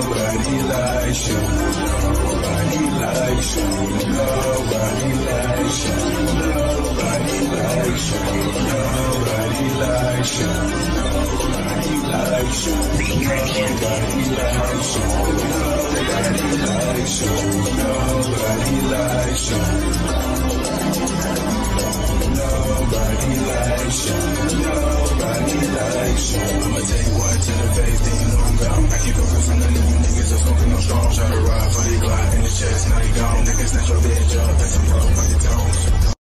Nobody likes you. Nobody likes you. Nobody likes you. Nobody likes you. Nobody likes you. Nobody likes you. Nobody likes you. Nobody likes you. Nobody likes you. Nobody likes you. Nobody likes you. I'ma take one to the face, then you know I'm gone. I keep focused on the new niggas that's smoking on strong. Try to ride for the Glock in the chest, now you gone. Niggas snatch your bitch up, that's some rough, like the tones.